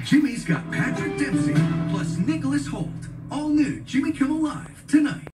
Jimmy's got Patrick Dempsey plus Nicholas Holt. All new Jimmy Kimmel Live tonight.